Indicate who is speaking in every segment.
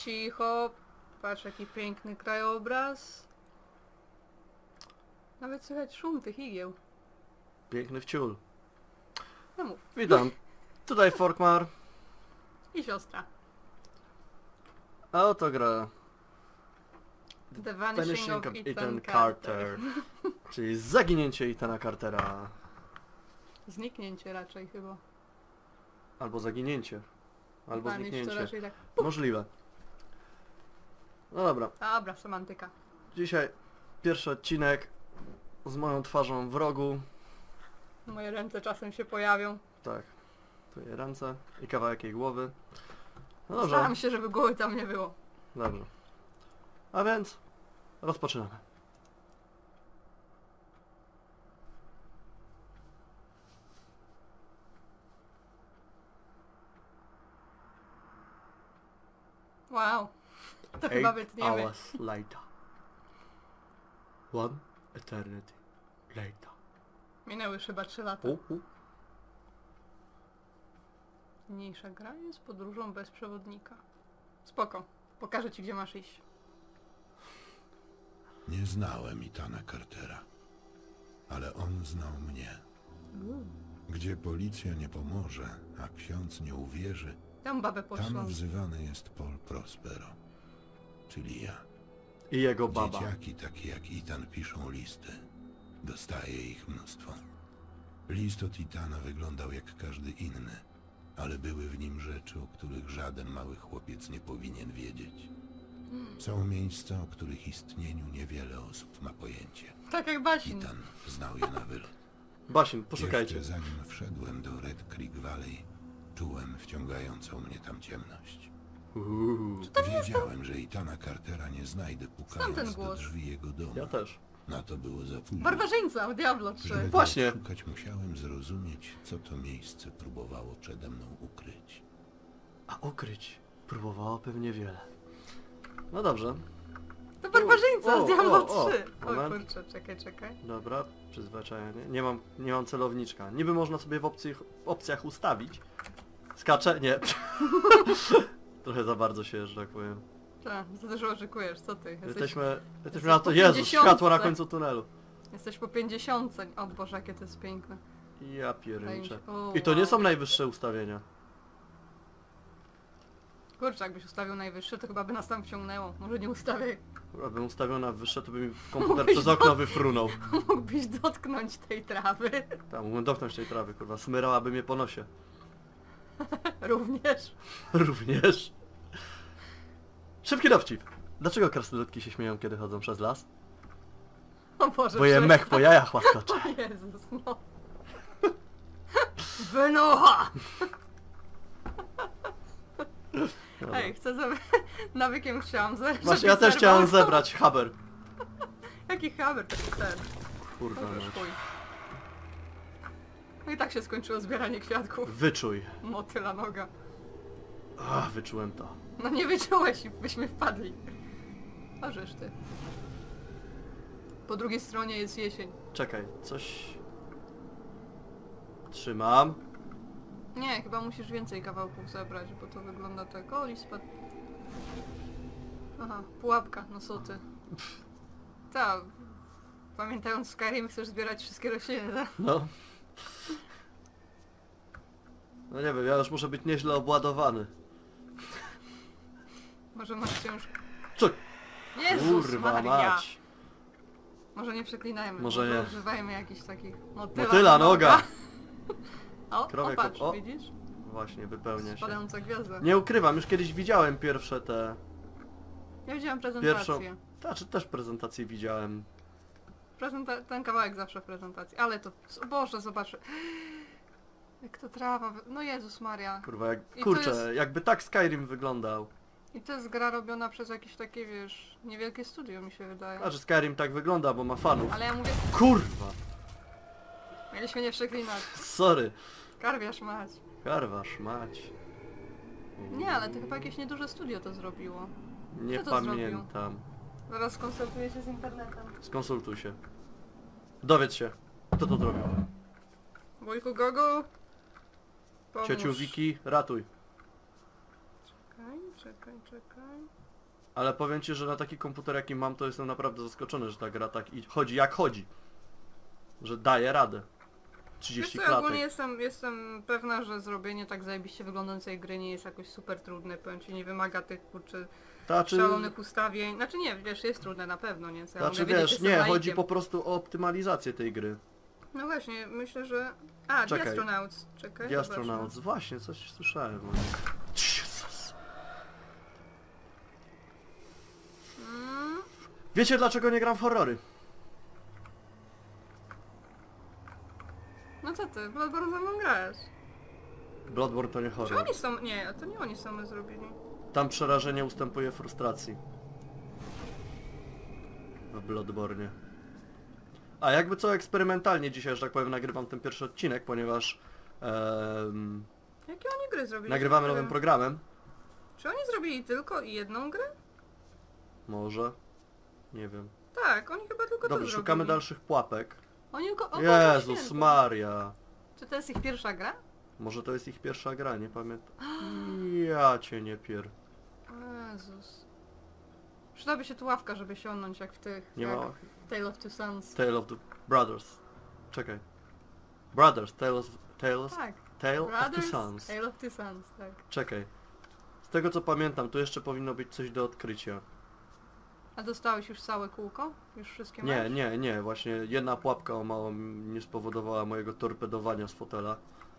Speaker 1: cicho. Patrz, jaki piękny krajobraz. Nawet słychać szum tych igieł.
Speaker 2: Piękny wciul.
Speaker 1: No mów.
Speaker 2: Witam. Tutaj Forkmar.
Speaker 1: I siostra.
Speaker 2: A oto gra
Speaker 1: The Vanishing of Ethan
Speaker 2: Carter. Czyli zaginięcie Ethana Cartera.
Speaker 1: Zniknięcie raczej chyba.
Speaker 2: Albo zaginięcie. Albo
Speaker 1: Vanish to
Speaker 2: zniknięcie.
Speaker 1: raczej tak.
Speaker 2: Możliwe. No dobra.
Speaker 1: Dobra, semantyka.
Speaker 2: Dzisiaj pierwszy odcinek z moją twarzą w rogu.
Speaker 1: Moje ręce czasem się pojawią.
Speaker 2: Tak. Tu jej ręce i kawałek jej głowy. No dobrze.
Speaker 1: Staram się, żeby głowy tam nie było.
Speaker 2: Dobrze. A więc rozpoczynamy.
Speaker 1: Wow. To chyba wytniemy.
Speaker 2: 8 hours later. One eternity later.
Speaker 1: Minęły już chyba 3 lata.
Speaker 2: U.
Speaker 1: Mniejsza gra jest podróżą bez przewodnika. Spoko. Pokażę ci, gdzie masz iść.
Speaker 3: Nie znałem Ethana Cartera, ale on znał mnie. Gdzie policja nie pomoże, a ksiądz nie uwierzy,
Speaker 1: Tam babę
Speaker 3: tam
Speaker 1: poszłam.
Speaker 3: wzywany jest Paul Prospero, czyli ja.
Speaker 2: I jego baba.
Speaker 3: Dzieciaki takie jak Ethan piszą listy. Dostaje ich mnóstwo. List od Ethana wyglądał jak każdy inny, ale były w nim rzeczy, o których żaden mały chłopiec nie powinien wiedzieć. Są miejsca, o których istnieniu niewiele osób ma pojęcie.
Speaker 1: Tak jak Basin.
Speaker 3: Ethan znał je na wylot.
Speaker 2: Basin, poszukajcie.
Speaker 3: Jeszcze zanim wszedłem do Red Creek Valley, czułem wciągającą mnie tam ciemność. Wiedziałem, że Ethana Cartera nie znajdę
Speaker 1: ten
Speaker 3: pukając do
Speaker 1: głos.
Speaker 3: drzwi jego domu.
Speaker 2: Ja też.
Speaker 3: Na to było za późno.
Speaker 1: Barbarzyńca w Diablo 3.
Speaker 3: Żeby
Speaker 2: Właśnie.
Speaker 3: go szukać, musiałem zrozumieć, co to miejsce próbowało przede mną ukryć.
Speaker 2: A ukryć próbowała pewnie wiele. No dobrze.
Speaker 1: To barbarzyńca z Diablo
Speaker 2: o,
Speaker 1: 3. O
Speaker 2: moment.
Speaker 1: kurczę, czekaj.
Speaker 2: Dobra, przyzwyczajenie. Nie mam celowniczka. Niby można sobie w opcjach ustawić. Skaczę? Nie. Trochę za bardzo się, że tak powiem.
Speaker 1: Tak, za dużo oczekujesz, co ty?
Speaker 2: Jesteśmy
Speaker 1: jesteś
Speaker 2: na to.
Speaker 1: po
Speaker 2: Jezus,
Speaker 1: 50.
Speaker 2: światło na końcu tunelu.
Speaker 1: Jesteś po 50. O Boże, jakie to jest piękne.
Speaker 2: Ja pierniczę.
Speaker 1: O,
Speaker 2: I to nie
Speaker 1: wow.
Speaker 2: są najwyższe ustawienia.
Speaker 1: Kurczę, jakbyś ustawił najwyższe, to chyba by nas tam wciągnęło. Może nie ustawiaj.
Speaker 2: Abym ustawiał na wyższe, to by mi komputer
Speaker 1: Mógłbyś
Speaker 2: przez okno wyfrunął.
Speaker 1: Mógłbyś dotknąć tej trawy.
Speaker 2: Tam mógłbym dotknąć tej trawy, kurwa. Smyrałaby mnie po nosie.
Speaker 1: Również.
Speaker 2: Również. Szybki dowcip. Dlaczego krasnoludki się śmieją, kiedy chodzą przez las?
Speaker 1: O Boże,
Speaker 2: Bo je
Speaker 1: przestań.
Speaker 2: mech po jajach łaskocze.
Speaker 1: Jezus, no. Wynocha!
Speaker 2: Dobra.
Speaker 1: Ej, chcę zebrać... Nawykiem chciałam zebrać.
Speaker 2: Właśnie ja też chciałem zebrać haber.
Speaker 1: Jaki haber, taki ten.
Speaker 2: Kurwa
Speaker 1: Dobrze,
Speaker 2: mać.
Speaker 1: chuj. No i tak się skończyło zbieranie kwiatków.
Speaker 2: Wyczuj.
Speaker 1: Motyla noga.
Speaker 2: Wyczułem to.
Speaker 1: No nie wyczułeś i byśmy wpadli. Możesz ty. Po drugiej stronie jest jesień.
Speaker 2: Czekaj, coś... Trzymam.
Speaker 1: Nie, chyba musisz więcej kawałków zebrać, bo to wygląda tak. O, list spadł. Aha, pułapka, no co ty. Tak. Pamiętając Skyrim, chcesz zbierać wszystkie rośliny, tak?
Speaker 2: No. No nie wiem, ja już muszę być nieźle obładowany.
Speaker 1: Może masz wciąż...
Speaker 2: Co?
Speaker 1: Jezus
Speaker 2: Kurwa
Speaker 1: Maria!
Speaker 2: mać.
Speaker 1: Może nie przeklinajmy,
Speaker 2: Może nie.
Speaker 1: używajmy jakichś takich...
Speaker 2: Motyla noga!
Speaker 1: O,
Speaker 2: Krowie
Speaker 1: patrz,
Speaker 2: o.
Speaker 1: widzisz?
Speaker 2: Właśnie, wypełnia się.
Speaker 1: Spadająca gwiazda.
Speaker 2: Nie ukrywam, już kiedyś widziałem pierwsze te...
Speaker 1: Ja widziałam prezentację.
Speaker 2: Pierwszą... Znaczy też prezentację widziałem.
Speaker 1: Ten kawałek zawsze w prezentacji, ale to... O Boże, zobacz. Jak to trawa... No Jezus Maria.
Speaker 2: Kurwa, jak...
Speaker 1: I to
Speaker 2: Kurczę,
Speaker 1: jest-
Speaker 2: jakby tak Skyrim wyglądał.
Speaker 1: I to jest gra robiona przez jakieś takie, wiesz, niewielkie studio mi się wydaje.
Speaker 2: Znaczy Skyrim tak wygląda, bo ma fanów.
Speaker 1: Ale ja mówię,
Speaker 2: Kurwa!
Speaker 1: mieliśmy nie przeklinać.
Speaker 2: Sorry.
Speaker 1: Karwiasz mać.
Speaker 2: Karwasz mać.
Speaker 1: Nie, ale to chyba jakieś nieduże studio to zrobiło.
Speaker 2: Nie
Speaker 1: Kto to
Speaker 2: pamiętam.
Speaker 1: Zaraz skonsultuję się z internetem.
Speaker 2: Skonsultuj się. Dowiedz się, kto to zrobił.
Speaker 1: Wujku Gogu! Pomóż.
Speaker 2: Ciociu Wiki, ratuj.
Speaker 1: Czekaj.
Speaker 2: Ale powiem ci, że na taki komputer jaki mam, to jestem naprawdę zaskoczony, że ta gra tak chodzi jak chodzi. Że daje radę. 30
Speaker 1: Wiesz co, ja ogólnie
Speaker 2: klatek.
Speaker 1: jestem pewna, że zrobienie tak zajebiście wyglądającej gry nie jest jakoś super trudne, powiem ci, nie wymaga tych kurczę
Speaker 2: Znaczy,
Speaker 1: szalonych ustawień. Znaczy nie, wiesz, jest trudne na pewno, nie? Co ja
Speaker 2: znaczy
Speaker 1: mogę wiedzieć,
Speaker 2: wiesz,
Speaker 1: jestem
Speaker 2: nie,
Speaker 1: laikiem.
Speaker 2: chodzi po prostu o optymalizację tej gry.
Speaker 1: No właśnie, myślę, że... A, The
Speaker 2: Czekaj.
Speaker 1: Astronauts, czekaj.
Speaker 2: The Astronauts, właśnie, coś słyszałem. Jezus.
Speaker 1: Mm,
Speaker 2: Wiecie dlaczego nie gram w horrory?
Speaker 1: no co ty, Bloodborne ze mną grasz.
Speaker 2: Bloodborne to nie
Speaker 1: Czy
Speaker 2: horror.
Speaker 1: oni są... Nie, to nie oni same zrobili.
Speaker 2: Tam przerażenie ustępuje frustracji. W Bloodborne. A jakby co, eksperymentalnie dzisiaj, że tak powiem, nagrywam ten pierwszy odcinek, ponieważ
Speaker 1: Jakie oni gry zrobili?
Speaker 2: nagrywamy
Speaker 1: Nie
Speaker 2: nowym
Speaker 1: wiem.
Speaker 2: programem.
Speaker 1: Czy oni zrobili tylko jedną grę?
Speaker 2: Może. Nie wiem.
Speaker 1: Tak, oni chyba tylko to
Speaker 2: Dobrze,
Speaker 1: zrobili.
Speaker 2: szukamy dalszych pułapek.
Speaker 1: Oni tylko... O,
Speaker 2: Jezus
Speaker 1: Boże Święty.
Speaker 2: Maria.
Speaker 1: Czy to jest ich pierwsza gra?
Speaker 2: Może to jest ich pierwsza gra, nie pamiętam. Ja cię nie pier...
Speaker 1: Jezus. Przydałaby się tu ławka, żeby siągnąć jak w tych...
Speaker 2: Nie
Speaker 1: jak
Speaker 2: ma...
Speaker 1: w Tale of Two Sons.
Speaker 2: Tale of the Brothers. Czekaj. Brothers,
Speaker 1: Tak.
Speaker 2: Tale of Two
Speaker 1: Brothers,
Speaker 2: Sons.
Speaker 1: Tale of Two Sons, tak.
Speaker 2: Czekaj. Z tego co pamiętam, tu jeszcze powinno być coś do odkrycia.
Speaker 1: A dostałeś już całe kółko? Już wszystkie
Speaker 2: Nie,
Speaker 1: masz?
Speaker 2: nie. Właśnie jedna pułapka o mało nie spowodowała mojego torpedowania z fotela.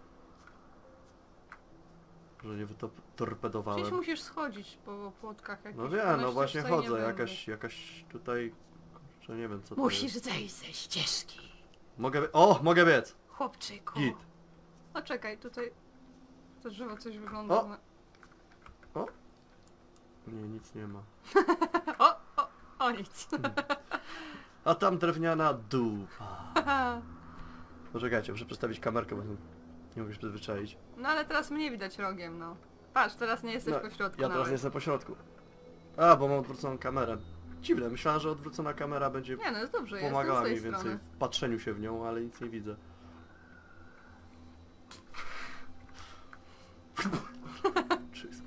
Speaker 2: Że nie
Speaker 1: Gdzieś
Speaker 2: wytorpedowałem.
Speaker 1: musisz schodzić po płotkach jakichś.
Speaker 2: No wiem,
Speaker 1: one
Speaker 2: no
Speaker 1: się
Speaker 2: właśnie
Speaker 1: tutaj nie
Speaker 2: chodzę.
Speaker 1: będą.
Speaker 2: Jakaś tutaj... Kurczę, nie wiem co to
Speaker 1: Musisz
Speaker 2: jest.
Speaker 1: zejść ze ścieżki.
Speaker 2: O! Mogę biec!
Speaker 1: Chłopczyku.
Speaker 2: Git.
Speaker 1: O czekaj, tutaj... To drzewo coś wygląda...
Speaker 2: O! Nie, nic nie ma.
Speaker 1: O nic.
Speaker 2: A tam drewniana dupa. Poczekajcie, muszę przestawić kamerkę, bo nie mogę się przyzwyczaić.
Speaker 1: No ale teraz mnie widać rogiem, no. Patrz, teraz nie jesteś
Speaker 2: No,
Speaker 1: po środku
Speaker 2: ja teraz
Speaker 1: nawet.
Speaker 2: nie jestem po środku. A, bo mam odwróconą kamerę. Dziwne, myślałem, że odwrócona kamera będzie
Speaker 1: Nie, no jest dobrze, jestem
Speaker 2: pomagała
Speaker 1: z tej
Speaker 2: mi więcej
Speaker 1: strony.
Speaker 2: w patrzeniu się w nią, ale nic nie widzę. Jezus.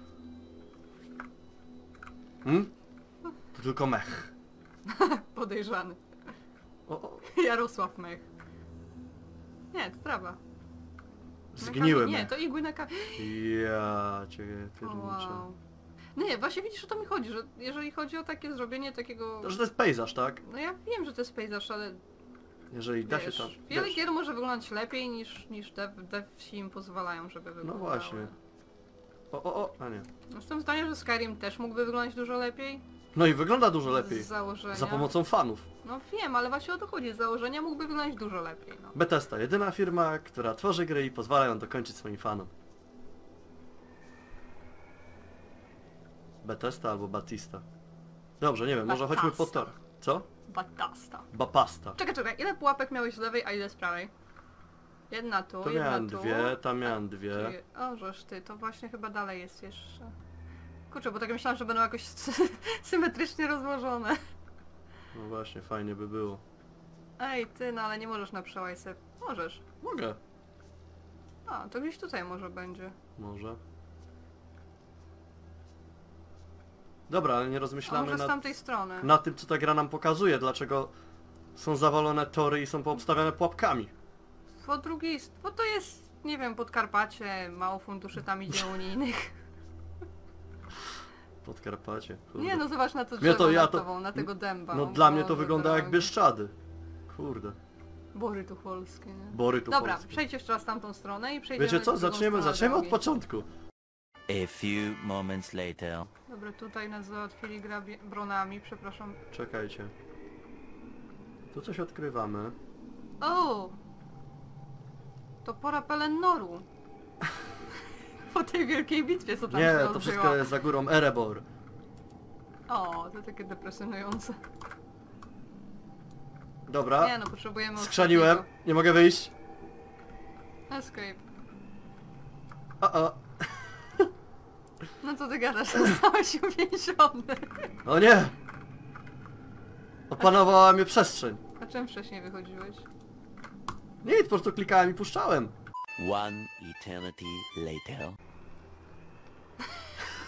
Speaker 2: To tylko mech.
Speaker 1: Podejrzany.
Speaker 2: O,
Speaker 1: Jarosław Mech. Nie, to trawa.
Speaker 2: zgniły
Speaker 1: Nie,
Speaker 2: mech.
Speaker 1: to igły na
Speaker 2: Ja cię pierniczę.
Speaker 1: wow. Nie, właśnie widzisz, o to mi chodzi, że jeżeli chodzi o takie zrobienie takiego...
Speaker 2: To, że to jest pejzaż, tak?
Speaker 1: No ja wiem, że to jest pejzaż, ale
Speaker 2: Jeżeli da się
Speaker 1: wiesz,
Speaker 2: tam...
Speaker 1: wiele
Speaker 2: wiesz.
Speaker 1: gier może wyglądać lepiej niż devsi im pozwalają, żeby
Speaker 2: No
Speaker 1: wyglądały.
Speaker 2: właśnie. A nie.
Speaker 1: Jestem zdania, że Skyrim też mógłby wyglądać dużo lepiej.
Speaker 2: No i wygląda dużo lepiej.
Speaker 1: Z założenia.
Speaker 2: Za pomocą fanów.
Speaker 1: No wiem, ale właśnie o to chodzi. Z założenia mógłby wyglądać dużo lepiej, no.
Speaker 2: Bethesda, jedyna firma, która tworzy gry i pozwala ją dokończyć swoim fanom. Bethesda albo Batista. Dobrze, nie wiem, może chodźmy po
Speaker 1: Batasta.
Speaker 2: tor. Co?
Speaker 1: Batasta.
Speaker 2: Bapasta.
Speaker 1: Czekaj, ile pułapek miałeś z lewej, a ile z prawej? Jedna tu,
Speaker 2: To
Speaker 1: jedna
Speaker 2: miałem
Speaker 1: tu.
Speaker 2: dwie, tam miałem dwie.
Speaker 1: Czyli, o, żeż ty, to właśnie chyba dalej jest jeszcze. Kurczę, bo tak myślałam, że będą jakoś symetrycznie rozłożone.
Speaker 2: No właśnie, fajnie by było.
Speaker 1: Ej, ty, no ale nie możesz na przełajce. Możesz.
Speaker 2: Mogę.
Speaker 1: A, to gdzieś tutaj może będzie.
Speaker 2: Może. Dobra, ale nie
Speaker 1: A
Speaker 2: rozmyślamy
Speaker 1: może z
Speaker 2: nad,
Speaker 1: tamtej strony.
Speaker 2: nad tym, co ta gra nam pokazuje, dlaczego są zawalone tory i są poobstawiane pułapkami.
Speaker 1: Po drugiej, bo to jest, nie wiem, Podkarpacie, mało funduszy tam idzie unijnych.
Speaker 2: Podkarpacie. Kurde.
Speaker 1: Nie no, zobacz na to
Speaker 2: Mnie
Speaker 1: drzewo
Speaker 2: to- ja
Speaker 1: nad
Speaker 2: to-
Speaker 1: tobą, na tego dęba.
Speaker 2: No
Speaker 1: o
Speaker 2: dla mnie to
Speaker 1: Boże
Speaker 2: wygląda jak
Speaker 1: drogi.
Speaker 2: Bieszczady. Kurde.
Speaker 1: Bory tu polskie, nie?
Speaker 2: Bory tu
Speaker 1: Dobra,
Speaker 2: polskie.
Speaker 1: przejdź jeszcze raz tamtą stronę i przejdziemy
Speaker 2: Wiecie co?
Speaker 1: w drugą
Speaker 2: Zaczniemy
Speaker 1: stronę
Speaker 2: od
Speaker 1: drogi.
Speaker 2: początku.
Speaker 4: A few moments later.
Speaker 1: Dobra, tutaj nas załatwili bronami, przepraszam.
Speaker 2: Czekajcie. Tu coś odkrywamy.
Speaker 1: O! To pora Pelennoru. Po tej wielkiej bitwie, co tam
Speaker 2: Nie,
Speaker 1: się
Speaker 2: to
Speaker 1: odbyła.
Speaker 2: wszystko jest za górą Erebor.
Speaker 1: O, to takie depresjonujące.
Speaker 2: Dobra.
Speaker 1: Nie no, potrzebujemy
Speaker 2: Skrzaniłem.
Speaker 1: ostatniego.
Speaker 2: Nie mogę wyjść.
Speaker 1: Escape.
Speaker 2: O.
Speaker 1: No co ty gadasz, zostałeś uwięziony.
Speaker 2: O nie! Opanowała mnie przestrzeń.
Speaker 1: A czym wcześniej wychodziłeś?
Speaker 2: Nie, po prostu klikałem i puszczałem.
Speaker 4: One eternity later.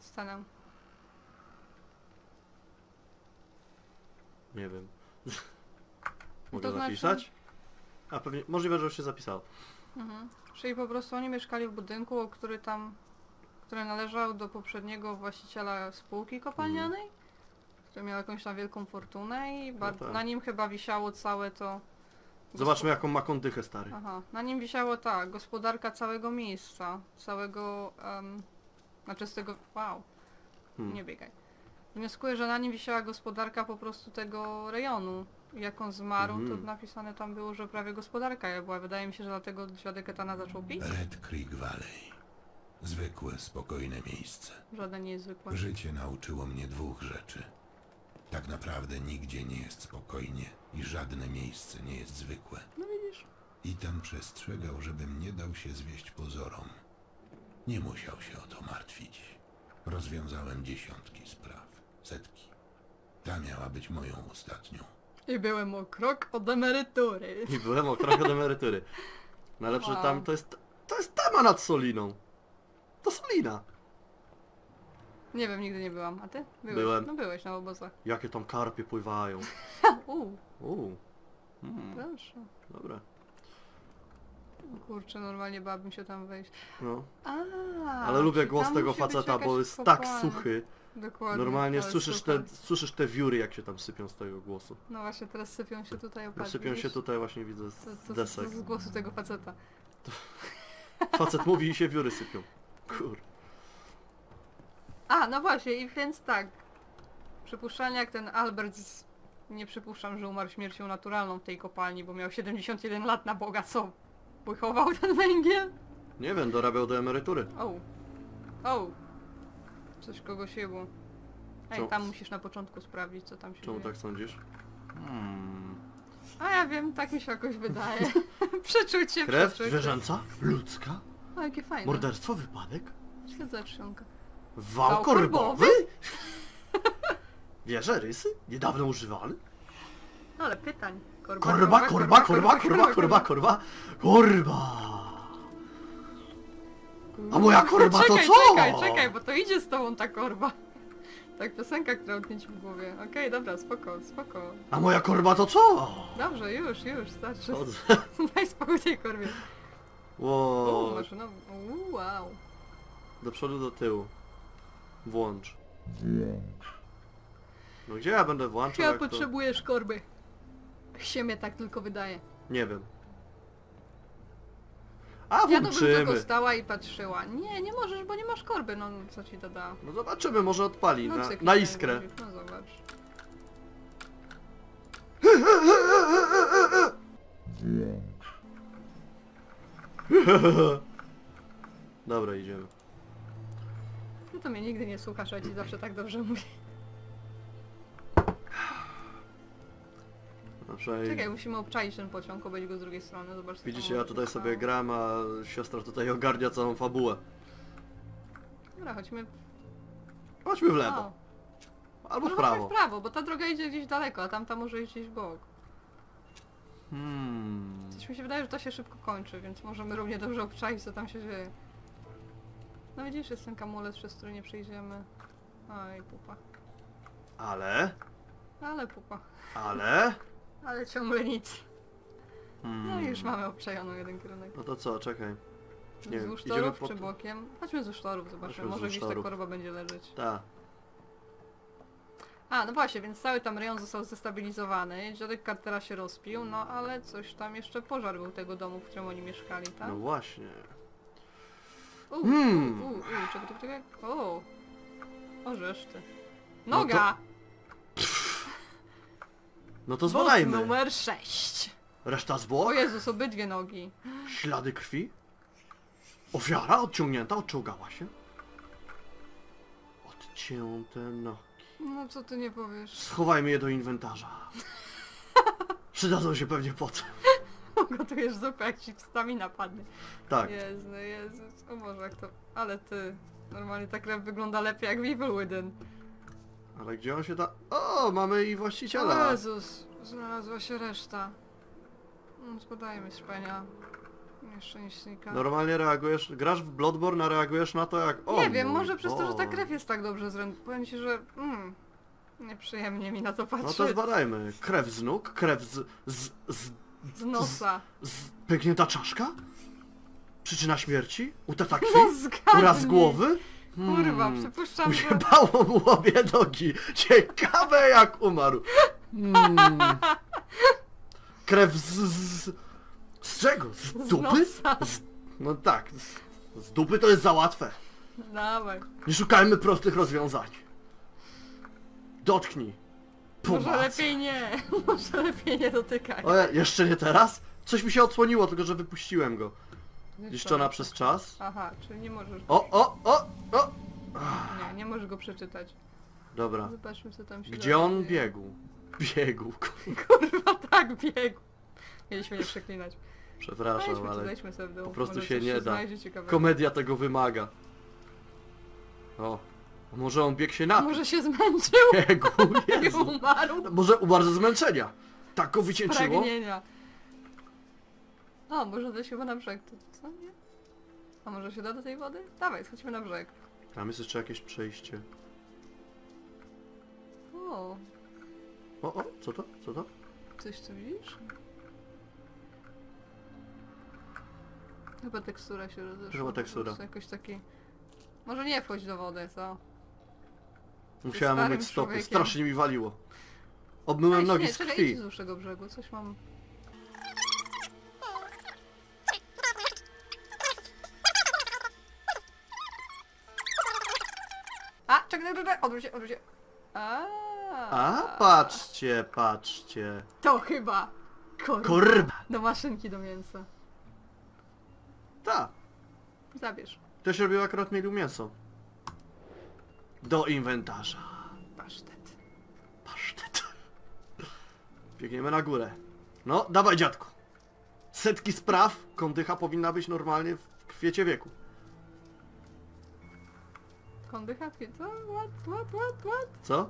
Speaker 1: scenę.
Speaker 2: Nie wiem. Mogę
Speaker 1: To znaczy-
Speaker 2: zapisać? A pewnie, możliwe, że już się zapisało.
Speaker 1: Mhm. Czyli po prostu oni mieszkali w budynku, który należał do poprzedniego właściciela spółki kopalnianej, który miał jakąś tam wielką fortunę i
Speaker 2: tak.
Speaker 1: na nim chyba wisiało całe to...
Speaker 2: Zobaczmy jaką ma kondychę, stary.
Speaker 1: Aha, na nim wisiało gospodarka całego miejsca, całego... znaczy z tego... Wow, nie biegaj. Wnioskuję, że na nim wisiała gospodarka po prostu tego rejonu. Jak on zmarł, to napisane tam było, że prawie gospodarka ja była. Wydaje mi się, że dlatego dziadek Etana zaczął pić.
Speaker 3: Red Creek Valley. Zwykłe, spokojne miejsce.
Speaker 1: Żadne nie jest zwykłe.
Speaker 3: Życie nauczyło mnie dwóch rzeczy. Tak naprawdę nigdzie nie jest spokojnie i żadne miejsce nie jest zwykłe.
Speaker 1: No widzisz.
Speaker 3: Ethan przestrzegał, żebym nie dał się zwieść pozorom. Nie musiał się o to martwić. Rozwiązałem dziesiątki spraw, setki. Ta miała być moją ostatnią.
Speaker 1: I byłem o krok od emerytury.
Speaker 2: I byłem o krok od emerytury. Najlepsze
Speaker 1: Wow.
Speaker 2: tam to jest tama nad Soliną. To Solina.
Speaker 1: Nie wiem, nigdy nie byłam. A ty? Byłeś?
Speaker 2: Byłem.
Speaker 1: No byłeś na obozach.
Speaker 2: Jakie tam karpie pływają.
Speaker 1: Proszę.
Speaker 2: Dobra.
Speaker 1: O kurczę, normalnie bałabym się tam wejść.
Speaker 2: No.
Speaker 1: A,
Speaker 2: Ale lubię
Speaker 1: czyli
Speaker 2: głos
Speaker 1: tam
Speaker 2: tego
Speaker 1: musi być
Speaker 2: faceta, bo
Speaker 1: jakaś
Speaker 2: jest tak
Speaker 1: kopalnia.
Speaker 2: suchy.
Speaker 1: Dokładnie.
Speaker 2: Normalnie
Speaker 1: ale
Speaker 2: słyszysz te wióry, jak się tam sypią z tego głosu.
Speaker 1: No właśnie, teraz sypią się tutaj opadki.
Speaker 2: Sypią się tutaj, właśnie widzę z
Speaker 1: to
Speaker 2: desek.
Speaker 1: z głosu tego faceta.
Speaker 2: Facet mówi i się wióry sypią. Kur.
Speaker 1: A, no właśnie, i więc tak. Przypuszczalnie jak ten Albert nie przypuszczam, że umarł śmiercią naturalną w tej kopalni, bo miał 71 lat na Boga, co? Wychował ten węgiel?
Speaker 2: Nie wiem, dorabiał do emerytury.
Speaker 1: O! Coś kogoś jebło. Ej,
Speaker 2: Czemu-
Speaker 1: tam musisz na początku sprawdzić, co tam się
Speaker 2: Czemu
Speaker 1: dzieje.
Speaker 2: tak sądzisz?
Speaker 1: A ja wiem, tak mi się jakoś wydaje. Przeczucie,
Speaker 2: Krew
Speaker 1: przeczucie.
Speaker 2: zwierzęca? Ludzka?
Speaker 1: O, jakie fajne.
Speaker 2: Morderstwo? Wypadek?
Speaker 1: Śledzę trzcionka.
Speaker 2: Wał
Speaker 1: Wał
Speaker 2: korbowy? Wieże, rysy? Niedawno używany?
Speaker 1: Ale pytań.
Speaker 2: Korba! A moja korba to
Speaker 1: Czekaj,
Speaker 2: co?
Speaker 1: czekaj, bo to idzie z tobą ta korba. Tak, piosenka, która utknie ci w głowie. Okej, dobra, spoko.
Speaker 2: A moja korba to co?
Speaker 1: Dobrze, już, starczy.
Speaker 2: Chodzę.
Speaker 1: Daj spokój tej korbie.
Speaker 2: Wow.
Speaker 1: Maszynowo. Wow.
Speaker 2: Do przodu, do tyłu. Włącz. No gdzie ja będę włączał?
Speaker 1: Chyba
Speaker 2: jak to...
Speaker 1: potrzebujesz korby. Się mnie tak tylko wydaje.
Speaker 2: Nie wiem. A
Speaker 1: Ja to bym
Speaker 2: włączymy.
Speaker 1: tylko stała i patrzyła. Nie możesz, bo nie masz korby. No co ci to da?
Speaker 2: No zobaczymy, może odpali
Speaker 1: No,
Speaker 2: na
Speaker 1: cykl
Speaker 2: iskrę.
Speaker 1: guzik, No zobacz.
Speaker 2: Dobra, idziemy.
Speaker 1: No to mnie nigdy nie słuchasz, a ci zawsze tak dobrze mówię.
Speaker 2: No, przynajmniej...
Speaker 1: Czekaj, musimy obczaić ten pociąg, obejść go z drugiej strony, zobacz co
Speaker 2: Widzicie,
Speaker 1: tam
Speaker 2: ja
Speaker 1: może
Speaker 2: tutaj
Speaker 1: być.
Speaker 2: sobie gram, a siostra tutaj ogarnia całą fabułę.
Speaker 1: Dobra, chodźmy...
Speaker 2: Chodźmy w lewo.
Speaker 1: O,
Speaker 2: Albo w
Speaker 1: może
Speaker 2: prawo.
Speaker 1: chodźmy w prawo, bo ta droga idzie gdzieś daleko, a tamta może iść gdzieś w bok. Coś mi się wydaje, że to się szybko kończy, więc możemy równie dobrze obczaić, co tam się dzieje. No widzisz, jest ten kamulec, przez który nie przejdziemy. Oj, pupa.
Speaker 2: Ale...
Speaker 1: Ale pupa. Ale ciągle nic. No i już mamy obczajoną jeden kierunek.
Speaker 2: No to co, czekaj. Nie wiem,
Speaker 1: Wzdłuż
Speaker 2: idziemy
Speaker 1: torów
Speaker 2: po...
Speaker 1: czy bokiem? Chodźmy wzdłuż torów, zobaczymy,
Speaker 2: Chodźmy
Speaker 1: może
Speaker 2: wzdłuż
Speaker 1: gdzieś ta
Speaker 2: torów.
Speaker 1: korba będzie leżeć.
Speaker 2: Ta.
Speaker 1: A, no właśnie, więc cały tam rejon został zestabilizowany, dziadek Cartera się rozpił, no ale coś tam jeszcze pożar był tego domu, w którym oni mieszkali, tak?
Speaker 2: No właśnie.
Speaker 1: Czekaj. O, reszty. Noga!
Speaker 2: No to
Speaker 1: Wóz
Speaker 2: zbadajmy.
Speaker 1: numer 6.
Speaker 2: Reszta
Speaker 1: O
Speaker 2: zwłok?
Speaker 1: Jezus, obydwie nogi.
Speaker 2: Ślady krwi? Ofiara odciągnięta, odczołgała się? Odcięte nogi.
Speaker 1: No co ty nie powiesz?
Speaker 2: Schowajmy je do inwentarza. Przydadzą się pewnie potem.
Speaker 1: Gotujesz zupę, jak ci stamina padnie.
Speaker 2: Tak.
Speaker 1: Jezus, o Boże, jak to... Ale ty... Normalnie ta krew wygląda lepiej jak w Evil Within.
Speaker 2: Ale gdzie on się da... O, mamy i
Speaker 1: O
Speaker 2: właściciela.
Speaker 1: Jezus, znalazła się reszta. Zbadajmy szpenia. Jeszcze nie śnika.
Speaker 2: Normalnie reagujesz, grasz w Bloodborne, a reagujesz na to jak... O
Speaker 1: Nie wiem,
Speaker 2: mój
Speaker 1: może przez to, że ta
Speaker 2: Boże.
Speaker 1: krew jest tak dobrze Powiem ci, że... nieprzyjemnie mi na to patrzeć.
Speaker 2: No to zbadajmy. Krew z nóg, krew
Speaker 1: Z nosa.
Speaker 2: pęknięta czaszka? Przyczyna śmierci? Utrata krwi?
Speaker 1: No zgadnij.
Speaker 2: Uraz głowy?
Speaker 1: Kurwa, przypuszczam, że...
Speaker 2: Ujebało mu obie nogi. Ciekawe jak umarł. Krew z czego? Z dupy?
Speaker 1: nosa.
Speaker 2: No tak. Z dupy to jest za łatwe.
Speaker 1: Dawaj.
Speaker 2: Nie szukajmy prostych rozwiązań. Dotknij.
Speaker 1: Może
Speaker 2: Pomacaj.
Speaker 1: lepiej nie. Może lepiej nie dotykaj.
Speaker 2: O, jeszcze nie teraz? Coś mi się odsłoniło, tylko że wypuściłem go. Niszczona przez czas.
Speaker 1: Aha, czyli nie możesz...
Speaker 2: O!
Speaker 1: Nie możesz go przeczytać.
Speaker 2: Dobra.
Speaker 1: Zobaczmy co tam się
Speaker 2: Gdzie on
Speaker 1: dzieje.
Speaker 2: biegł? Biegł.
Speaker 1: Kurwa, tak biegł. Mieliśmy nie przeklinać.
Speaker 2: Przepraszam,
Speaker 1: Weźmy,
Speaker 2: ale
Speaker 1: zejdźmy sobie w dół.
Speaker 2: po prostu
Speaker 1: Może
Speaker 2: się
Speaker 1: coś
Speaker 2: nie da.
Speaker 1: znajdzie ciekawego.
Speaker 2: komedia tego wymaga. O, może on biegł się na...
Speaker 1: Może się zmęczył
Speaker 2: Biegł,
Speaker 1: i
Speaker 2: Jezu.
Speaker 1: umarł.
Speaker 2: Może umarł ze zmęczenia. Tak go wycieńczyło.
Speaker 1: Pragnienia. O, może da się chyba na brzeg. To co nie? A może się da do tej wody? Dawaj, schodźmy na brzeg.
Speaker 2: Tam jest jeszcze jakieś przejście.
Speaker 1: O,
Speaker 2: O, co to? Co to?
Speaker 1: coś tu widzisz? Chyba tekstura się rozeszła.
Speaker 2: Chyba tekstura.
Speaker 1: Po prostu jakoś taki... Może nie wchodź do wody, co?
Speaker 2: Musiałem
Speaker 1: starym
Speaker 2: umyć stopy.
Speaker 1: człowiekiem.
Speaker 2: Strasznie mi waliło. Obmyłem nogi
Speaker 1: nie,
Speaker 2: z
Speaker 1: czekaj,
Speaker 2: krwi.
Speaker 1: idź z dłuższego brzegu, coś mam... A, czekaj, odwróć się.
Speaker 2: A, patrzcie, patrzcie.
Speaker 1: To chyba! Kurwa.
Speaker 2: Kurwa.
Speaker 1: Do maszynki do mięsa.
Speaker 2: Ta.
Speaker 1: Zabierz.
Speaker 2: Ktoś robił akurat mielił mięso. Do inwentarza.
Speaker 1: Pasztet.
Speaker 2: Pasztet. Biegniemy na górę. No, dawaj dziadku. Setki spraw. Kondycha powinna być normalnie w kwiecie wieku.
Speaker 1: Kondycha? Co? What?
Speaker 2: Co?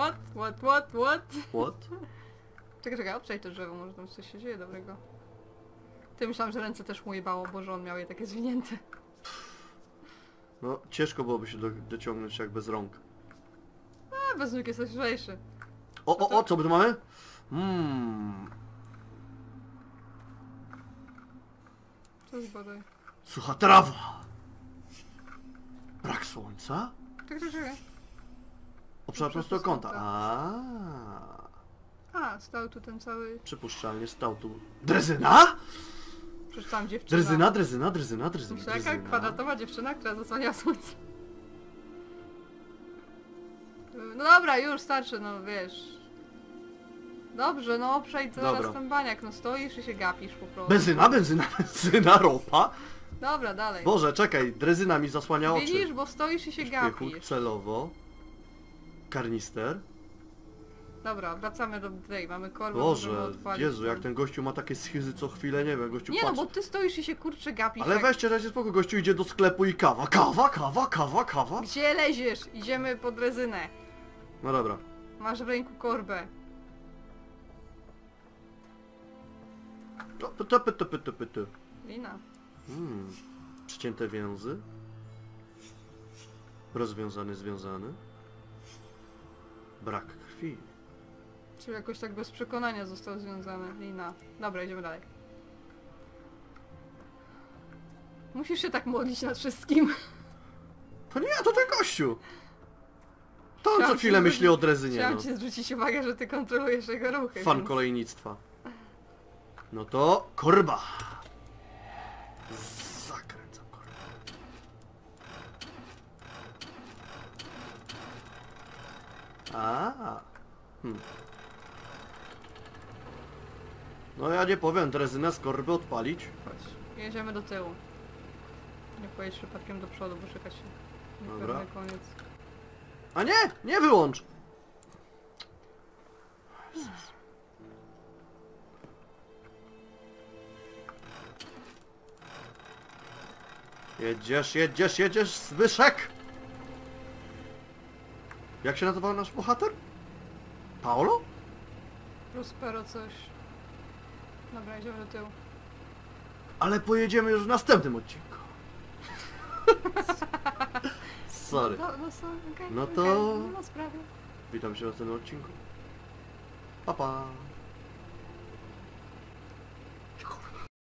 Speaker 1: What?
Speaker 2: What?
Speaker 1: Czekaj, obczaj to drzewo, może tam coś się dzieje dobrego. Ty myślałam, że ręce też mu jebało, bo że on miał je takie zwinięte.
Speaker 2: No, ciężko byłoby się dociągnąć jak bez rąk.
Speaker 1: A, bez nóg jest lżejszy.
Speaker 2: O, co my tu mamy?
Speaker 1: Co zbadaj?
Speaker 2: Sucha trawa. Brak słońca.
Speaker 1: Czekaj.
Speaker 2: Obszar prostokąta.
Speaker 1: A, stał tu ten cały...
Speaker 2: Przypuszczalnie stał tu. Drezyna?
Speaker 1: Przeczytałam dziewczyna.
Speaker 2: Drezyna.
Speaker 1: Myślę, jaka kwadratowa dziewczyna, która zasłania słońce. No dobra, już starczy, no wiesz. Dobrze, no przejdź zaraz
Speaker 2: Dobra.
Speaker 1: ten baniak, no stoisz i się gapisz po prostu.
Speaker 2: Benzyna, ropa.
Speaker 1: Dobra, dalej.
Speaker 2: Boże, czekaj, drezyna mi zasłania oczy.
Speaker 1: Widzisz, bo stoisz i się
Speaker 2: Śpiechut
Speaker 1: gapisz.
Speaker 2: celowo. Karnister.
Speaker 1: Dobra, wracamy do tej, mamy korbę,
Speaker 2: Boże,
Speaker 1: możemy odpalić.
Speaker 2: Jezu, jak ten gościu ma takie schizy co chwilę, nie wiem, gościu
Speaker 1: Nie no,
Speaker 2: patrzy.
Speaker 1: bo ty stoisz i się kurczę gapisz.
Speaker 2: Ale
Speaker 1: jak...
Speaker 2: weźcie, dajcie spokój, gościu idzie do sklepu i kawa. Kawa.
Speaker 1: Gdzie leziesz? Idziemy pod rezynę.
Speaker 2: No dobra.
Speaker 1: Masz w ręku korbę.
Speaker 2: No, pyty.
Speaker 1: Lina.
Speaker 2: Przycięte więzy. Związany. Brak krwi.
Speaker 1: Czyli jakoś tak bez przekonania został związany. Lina. Dobra, idziemy dalej. Musisz się tak modlić nad wszystkim.
Speaker 2: To nie ja, to ten gościu! To on
Speaker 1: Chciałam
Speaker 2: co chwilę
Speaker 1: ci
Speaker 2: myśli o drezynie,
Speaker 1: Chciałam
Speaker 2: no.
Speaker 1: ci zwrócić uwagę, że ty kontrolujesz jego ruchy.
Speaker 2: Fan
Speaker 1: więc...
Speaker 2: kolejnictwa. No to korba. Zakręcam korbę. No ja nie powiem, drezynę z korby odpalić.
Speaker 1: Chodź, jedziemy do tyłu. Nie pojedź przypadkiem do przodu, bo czeka się
Speaker 2: Dobra.
Speaker 1: niepewny koniec.
Speaker 2: A nie! Nie wyłącz! Jedziesz, Zbyszek! Jak się nazywał nasz bohater? Paolo?
Speaker 1: Prospero coś. Dobra, idziemy do tyłu.
Speaker 2: Ale pojedziemy już w następnym odcinku. Sorry.
Speaker 1: Okay,
Speaker 2: No to-
Speaker 1: nie ma sprawy.
Speaker 2: Witam się w następnym odcinku. Pa pa.